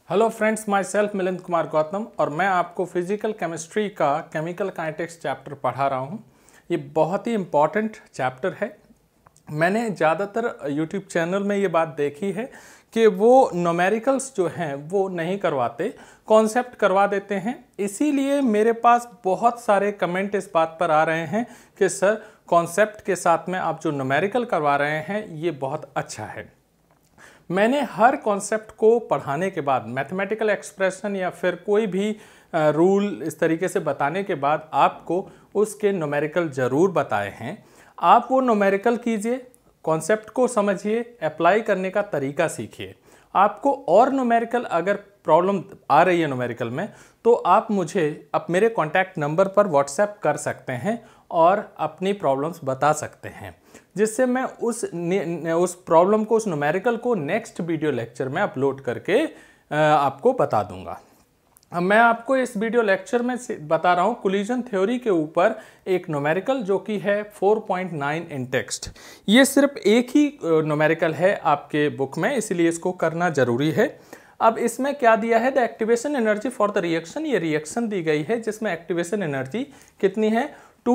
Hello friends, myself Milind Kumar Gautam और मैं आपको फिजिकल केमिस्ट्री का केमिकल काइनेटिक्स चैप्टर पढ़ा रहा हूँ। ये बहुत ही इम्पॉर्टेंट चैप्टर है। मैंने ज़्यादातर यूट्यूब चैनल में ये बात देखी है कि वो न्यूमेरिकल्स जो हैं वो नहीं करवाते, कॉन्सेप्ट करवा देते हैं। इसीलिए मेरे पास बहुत सारे कमेंट इस बात पर आ रहे हैं कि सर कॉन्सेप्ट के साथ में आप जो न्यूमेरिकल करवा रहे हैं ये बहुत अच्छा है। मैंने हर कॉन्सेप्ट को पढ़ाने के बाद, मैथमेटिकल एक्सप्रेशन या फिर कोई भी रूल इस तरीके से बताने के बाद आपको उसके न्यूमेरिकल ज़रूर बताए हैं। आप वो न्यूमेरिकल कीजिए, कॉन्सेप्ट को समझिए, अप्लाई करने का तरीका सीखिए। आपको और न्यूमेरिकल अगर प्रॉब्लम आ रही है न्यूमेरिकल में तो आप मुझे मेरे कॉन्टैक्ट नंबर पर व्हाट्सएप कर सकते हैं और अपनी प्रॉब्लम्स बता सकते हैं, जिससे मैं उस प्रॉब्लम को, उस न्यूमेरिकल को नेक्स्ट वीडियो लेक्चर में अपलोड करके आपको बता दूंगा। अब मैं आपको इस वीडियो लेक्चर में बता रहा हूँ कोलिजन थ्योरी के ऊपर एक न्यूमेरिकल जो कि है 4.9 इन टेक्स्ट। ये सिर्फ एक ही न्यूमेरिकल है आपके बुक में, इसलिए इसको करना जरूरी है। अब इसमें क्या दिया है, the activation energy for the reaction. ये रिएक्शन दी गई है जिसमें एक्टिवेशन एनर्जी कितनी है,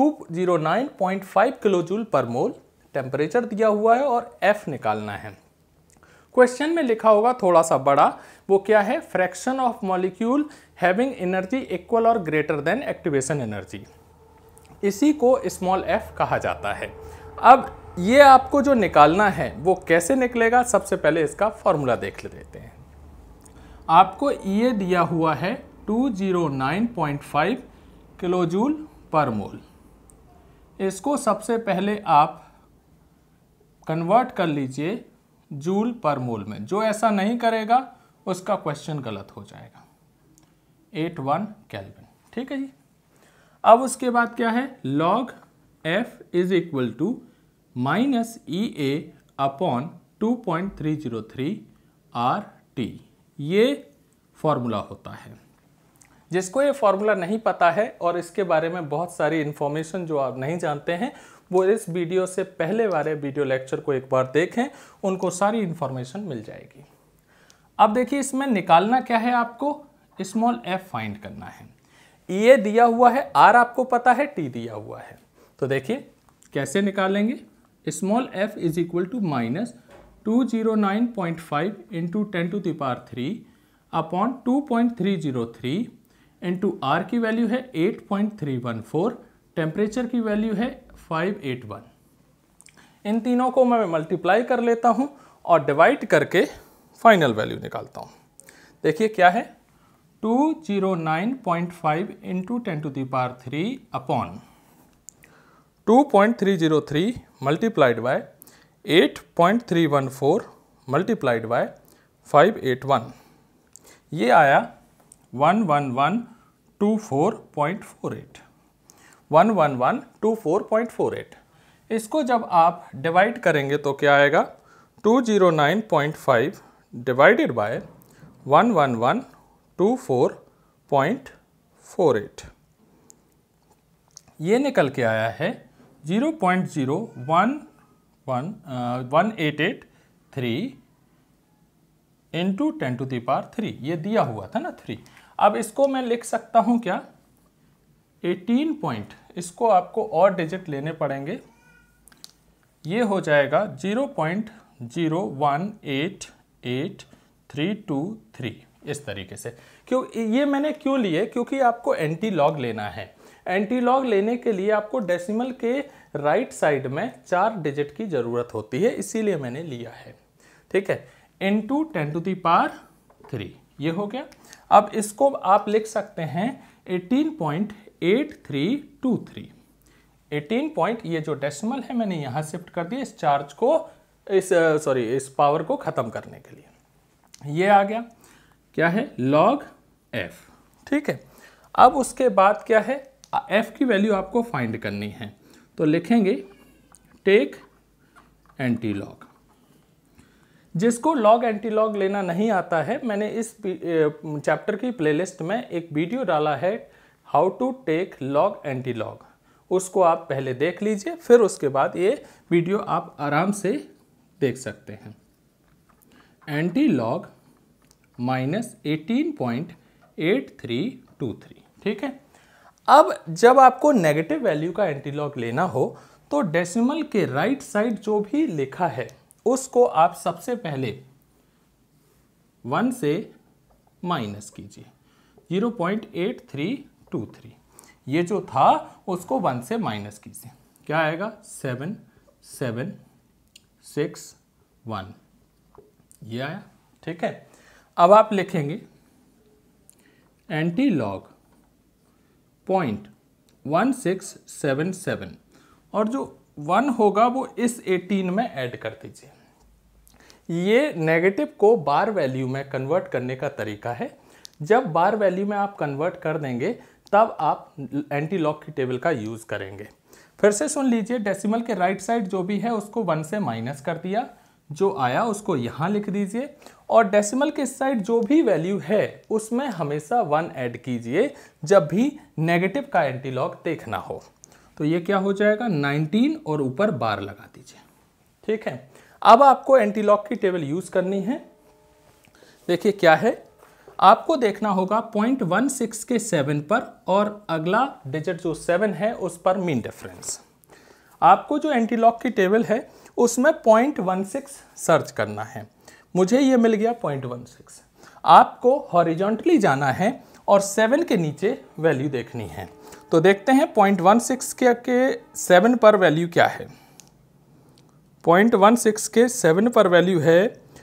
209.5 किलोजूल पर मोल। टेम्परेचर दिया हुआ है और एफ निकालना है। क्वेश्चन में लिखा होगा थोड़ा सा बड़ा, वो क्या है, fraction of molecule having energy equal और ग्रेटर देन एक्टिवेशन एनर्जी। इसी को स्मॉल एफ कहा जाता है। अब ये आपको जो निकालना है वो कैसे निकलेगा, सबसे पहले इसका फॉर्मूला देख लेते हैं। आपको ये दिया हुआ है 209.5 किलोजूल पर मोल। इसको सबसे पहले आप कन्वर्ट कर लीजिए जूल पर मोल में। जो ऐसा नहीं करेगा उसका क्वेश्चन गलत हो जाएगा। 81 केल्विन, ठीक है जी। अब उसके बाद क्या है, log F is equal to minus E A upon 2.303 R T. ये फॉर्मूला होता है। जिसको ये फॉर्मूला नहीं पता है और इसके बारे में बहुत सारी इंफॉर्मेशन जो आप नहीं जानते हैं, वो इस वीडियो से पहले वाले वीडियो लेक्चर को एक बार देखें, उनको सारी इंफॉर्मेशन मिल जाएगी। अब देखिए इसमें निकालना क्या है, आपको स्मॉल एफ फाइंड करना है। ये दिया हुआ है, आर आपको पता है, टी दिया हुआ है। तो देखिए कैसे निकालेंगे, small F is equal to minus 209.5 into 10⁻³ upon 2.303 into R की वैल्यू है 8.314, टेम्परेचर की वैल्यू है 581। इन तीनों को मैं मल्टीप्लाई कर लेता हूं और डिवाइड करके फाइनल वैल्यू निकालता हूं। देखिए क्या है, 209.5 into 10⁻³ upon 2.303 multiplied by 8.314 multiplied by 581, ये आया 11124.48। 11124.48। इसको जब आप डिवाइड करेंगे तो क्या आएगा, 209.5 डिवाइडेड बाय 11124.48। ये निकल के आया है 0.011883 इंटू 10⁻³। ये दिया हुआ था ना 3। अब इसको मैं लिख सकता हूं क्या, 18 पॉइंट, इसको आपको और डिजिट लेने पड़ेंगे। ये हो जाएगा 0.018823 इस तरीके से। क्यों ये मैंने क्यों लिए, क्योंकि आपको एंटी लॉग लेना है। एंटी लॉग लेने के लिए आपको डेसिमल के राइट साइड में 4 डिजिट की जरूरत होती है, इसीलिए मैंने लिया है, ठीक है। इंटू 10⁻³ ये हो गया। अब इसको आप लिख सकते हैं 18.8323। 18 पॉइंट, ये जो डेसिमल है मैंने यहां शिफ्ट कर दिया इस चार्ज को, इस पावर को खत्म करने के लिए। ये आ गया, क्या है, लॉग एफ, ठीक है। अब उसके बाद क्या है, एफ की वैल्यू आपको फाइंड करनी है, तो लिखेंगे टेक एंटी लॉग। जिसको लॉग एंटी लॉग लेना नहीं आता है, मैंने इस चैप्टर की प्लेलिस्ट में एक वीडियो डाला है, how to take log anti log. उसको आप पहले देख लीजिए, फिर उसके बाद ये वीडियो आप आराम से देख सकते हैं। Anti log -18.8323। ठीक है। अब जब आपको नेगेटिव वैल्यू का एंटीलॉग लेना हो तो डेसिमल के राइट साइड जो भी लिखा है उसको आप सबसे पहले 1 से माइनस कीजिए, 0.8323। ये जो था उसको 1 से माइनस कीजिए, क्या आएगा 7761, ये आया। ठीक है। अब आप लिखेंगे एंटीलॉग 0.1677 और जो 1 होगा वो इस 18 में ऐड कर दीजिए। ये नेगेटिव को बार वैल्यू में कन्वर्ट करने का तरीका है। जब बार वैल्यू में आप कन्वर्ट कर देंगे तब आप एंटीलॉग की टेबल का यूज करेंगे। फिर से सुन लीजिए, डेसिमल के राइट साइड जो भी है उसको 1 से माइनस कर दिया, जो आया उसको यहां लिख दीजिए, और डेसिमल के साइड जो भी वैल्यू है उसमें हमेशा 1 ऐड कीजिए जब भी नेगेटिव का एंटीलॉग देखना हो। तो ये क्या हो जाएगा 19 और ऊपर बार लगा दीजिए। ठीक है। अब आपको एंटीलॉग की टेबल यूज करनी है। देखिए क्या है, आपको देखना होगा 0.16 के 7 पर और अगला डिजिट जो 7 है उस पर मीन डिफरेंस। आपको जो एंटीलॉग की टेबल है उसमें 0.16 सर्च करना है। मुझे ये मिल गया 0.16। आपको हॉरिजॉन्टली जाना है और 7 के नीचे वैल्यू देखनी है। तो देखते हैं 0.16 के 7 पर वैल्यू क्या है। 0.16 के 7 पर वैल्यू है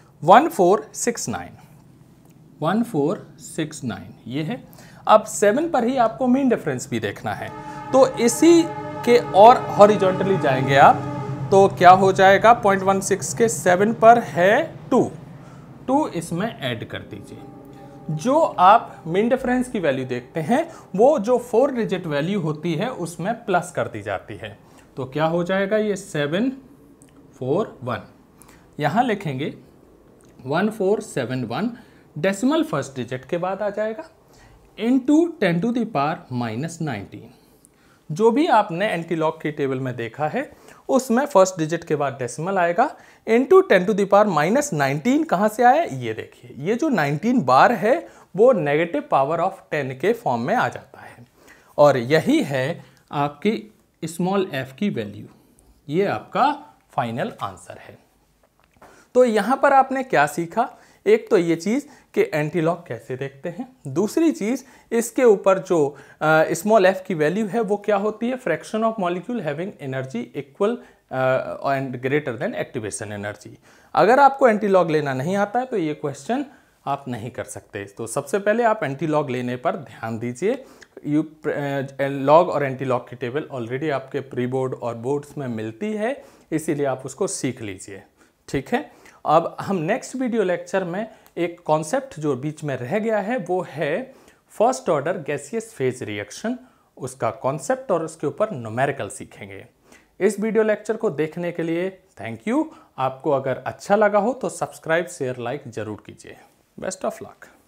1469 ये है। अब 7 पर ही आपको मीन डिफरेंस भी देखना है, तो इसी के और हॉरिजॉन्टली जाएंगे आप, तो क्या हो जाएगा 0.16 के 7 पर है 2 इसमें ऐड कर दीजिए। जो आप मीन डिफरेंस की वैल्यू देखते हैं वो जो 4 डिजिट वैल्यू होती है उसमें प्लस कर दी जाती है। तो क्या हो जाएगा ये 741, यहां लिखेंगे 1471, डेसिमल फर्स्ट डिजिट के बाद आ जाएगा, इनटू 10 टू द पावर -19। जो भी आपने एंटीलॉग की टेबल में देखा है उसमें फर्स्ट डिजिट के बाद डेसिमल आएगा, इनटू 10 टू द पावर -19 कहाँ से आया, ये देखिए, ये जो 19 बार है वो नेगेटिव पावर ऑफ 10 के फॉर्म में आ जाता है, और यही है आपकी स्मॉल f की वैल्यू। ये आपका फाइनल आंसर है। तो यहाँ पर आपने क्या सीखा, एक तो ये चीज़ कि एंटीलॉग कैसे देखते हैं, दूसरी चीज़ इसके ऊपर जो स्मॉल f की वैल्यू है वो क्या होती है, fraction of molecule having energy equal and greater than activation energy. अगर आपको एंटीलॉग लेना नहीं आता है तो ये क्वेश्चन आप नहीं कर सकते। तो सबसे पहले आप एंटीलॉग लेने पर ध्यान दीजिए। लॉग और एंटीलॉग की टेबल ऑलरेडी आपके प्री बोर्ड और बोर्ड्स में मिलती है, इसीलिए आप उसको सीख लीजिए। ठीक है। अब हम नेक्स्ट वीडियो लेक्चर में एक कॉन्सेप्ट जो बीच में रह गया है वो है first order gaseous phase reaction, उसका कॉन्सेप्ट और उसके ऊपर न्यूमेरिकल सीखेंगे। इस वीडियो लेक्चर को देखने के लिए थैंक यू। आपको अगर अच्छा लगा हो तो सब्सक्राइब शेयर लाइक जरूर कीजिए। Best of luck.